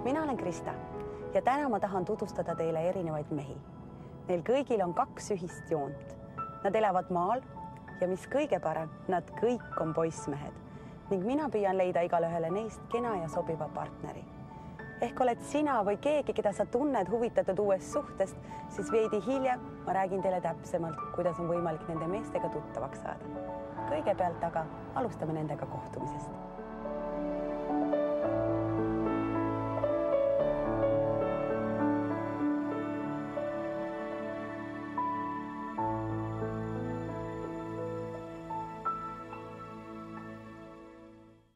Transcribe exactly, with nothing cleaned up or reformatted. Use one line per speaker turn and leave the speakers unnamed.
mina olen Krista ja täna ma tahan tutvustada teile erinevaid mehi. Neil kõigil on kaks ühist joont. Nad elavad maal ja mis kõige parem, nad kõik on poissmehed ning mina püüan leida igale ühele neist kena ja sobiva partneri. Ehk oled sina või keegi, keda sa tunned huvitatud uuest suhtest, siis veidi hiljem ma räägin teile täpsemalt, kuidas on võimalik nende meestega tuttavaks saada. Kõigepealt aga alustame nendega kohtumisest.